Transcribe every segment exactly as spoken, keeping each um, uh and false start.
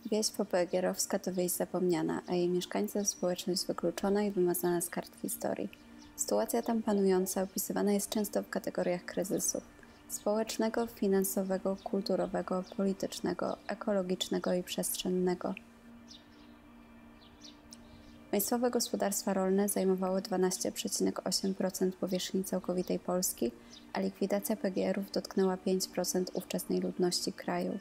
Wieś popegeerowska to wieś zapomniana, a jej mieszkańcy społeczność wykluczona i wymazana z kart historii. Sytuacja tam panująca opisywana jest często w kategoriach kryzysu społecznego, finansowego, kulturowego, politycznego, ekologicznego i przestrzennego. Państwowe gospodarstwa rolne zajmowały dwanaście przecinek osiem procent powierzchni całkowitej Polski, a likwidacja P G R-ów dotknęła pięć procent ówczesnej ludności kraju.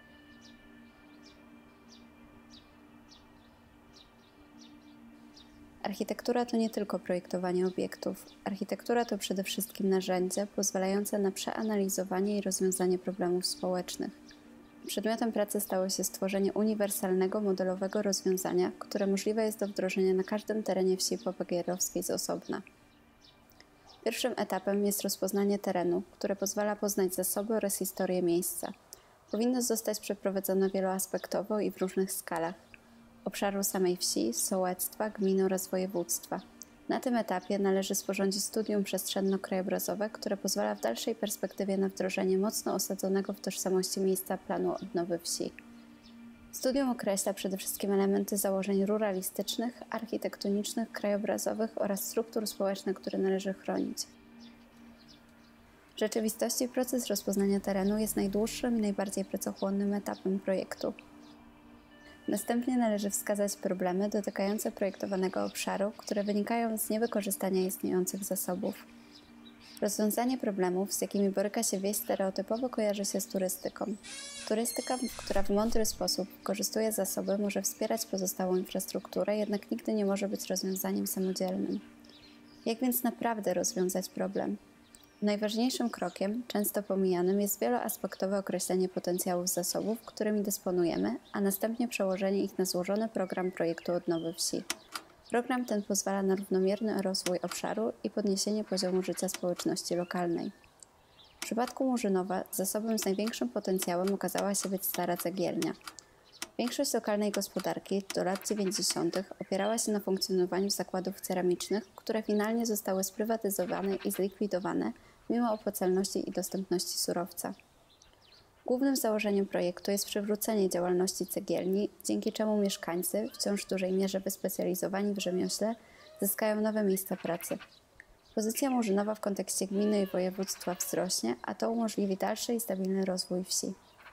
Architektura to nie tylko projektowanie obiektów. Architektura to przede wszystkim narzędzie pozwalające na przeanalizowanie i rozwiązanie problemów społecznych. Przedmiotem pracy stało się stworzenie uniwersalnego, modelowego rozwiązania, które możliwe jest do wdrożenia na każdym terenie wsi popegeerowskiej z osobna. Pierwszym etapem jest rozpoznanie terenu, które pozwala poznać zasoby oraz historię miejsca. Powinno zostać przeprowadzone wieloaspektowo i w różnych skalach: obszaru samej wsi, sołectwa, gminy oraz województwa. Na tym etapie należy sporządzić studium przestrzenno-krajobrazowe, które pozwala w dalszej perspektywie na wdrożenie mocno osadzonego w tożsamości miejsca planu odnowy wsi. Studium określa przede wszystkim elementy założeń ruralistycznych, architektonicznych, krajobrazowych oraz struktur społecznych, które należy chronić. W rzeczywistości proces rozpoznania terenu jest najdłuższym i najbardziej pracochłonnym etapem projektu. Następnie należy wskazać problemy dotykające projektowanego obszaru, które wynikają z niewykorzystania istniejących zasobów. Rozwiązanie problemów, z jakimi boryka się wieś, stereotypowo kojarzy się z turystyką. Turystyka, która w mądry sposób wykorzystuje zasoby, może wspierać pozostałą infrastrukturę, jednak nigdy nie może być rozwiązaniem samodzielnym. Jak więc naprawdę rozwiązać problem? Najważniejszym krokiem, często pomijanym, jest wieloaspektowe określenie potencjałów zasobów, którymi dysponujemy, a następnie przełożenie ich na złożony program projektu odnowy wsi. Program ten pozwala na równomierny rozwój obszaru i podniesienie poziomu życia społeczności lokalnej. W przypadku Murzynowa zasobem z największym potencjałem okazała się być stara cegielnia. Większość lokalnej gospodarki do lat dziewięćdziesiątych opierała się na funkcjonowaniu zakładów ceramicznych, które finalnie zostały sprywatyzowane i zlikwidowane mimo opłacalności i dostępności surowca. Głównym założeniem projektu jest przywrócenie działalności cegielni, dzięki czemu mieszkańcy, wciąż w dużej mierze wyspecjalizowani w rzemiośle, zyskają nowe miejsca pracy. Pozycja Murzynowa w kontekście gminy i województwa wzrośnie, a to umożliwi dalszy i stabilny rozwój wsi.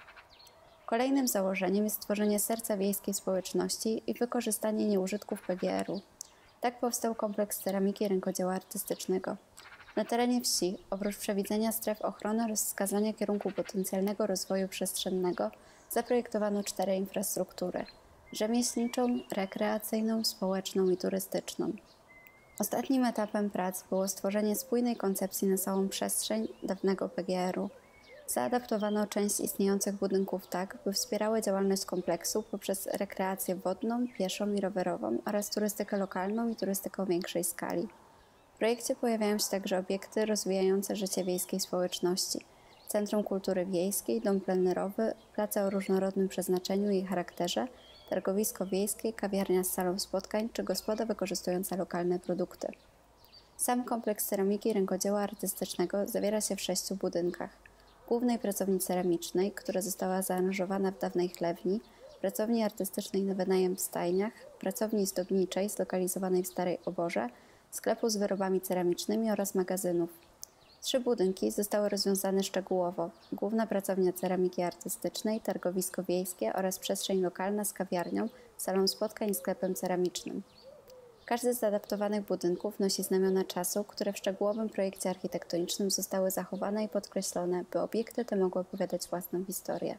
Kolejnym założeniem jest stworzenie serca wiejskiej społeczności i wykorzystanie nieużytków P G R-u. Tak powstał kompleks ceramiki rękodzieła artystycznego. Na terenie wsi, oprócz przewidzenia stref ochrony oraz wskazania kierunku potencjalnego rozwoju przestrzennego, zaprojektowano cztery infrastruktury: rzemieślniczą, rekreacyjną, społeczną i turystyczną. Ostatnim etapem prac było stworzenie spójnej koncepcji na całą przestrzeń dawnego P G R-u. Zaadaptowano część istniejących budynków tak, by wspierały działalność kompleksu poprzez rekreację wodną, pieszą i rowerową oraz turystykę lokalną i turystykę o większej skali. W projekcie pojawiają się także obiekty rozwijające życie wiejskiej społeczności: Centrum Kultury Wiejskiej, dom plenerowy, place o różnorodnym przeznaczeniu i charakterze, targowisko wiejskie, kawiarnia z salą spotkań czy gospoda wykorzystująca lokalne produkty. Sam kompleks ceramiki rękodzieła artystycznego zawiera się w sześciu budynkach: głównej pracowni ceramicznej, która została zaaranżowana w dawnej chlewni, pracowni artystycznej na wynajem w stajniach, pracowni zdobniczej zlokalizowanej w Starej Oborze, sklepu z wyrobami ceramicznymi oraz magazynów. Trzy budynki zostały rozwiązane szczegółowo: główna pracownia ceramiki artystycznej, targowisko wiejskie oraz przestrzeń lokalna z kawiarnią, salą spotkań i sklepem ceramicznym. Każdy z adaptowanych budynków nosi znamiona czasu, które w szczegółowym projekcie architektonicznym zostały zachowane i podkreślone, by obiekty te mogły opowiadać własną historię.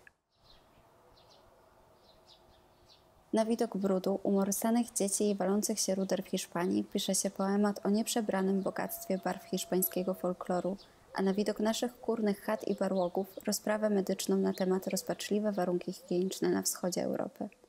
Na widok brudu, umorsanych dzieci i walących się ruder w Hiszpanii pisze się poemat o nieprzebranym bogactwie barw hiszpańskiego folkloru, a na widok naszych kurnych chat i barłogów rozprawę medyczną na temat rozpaczliwe warunki higieniczne na wschodzie Europy.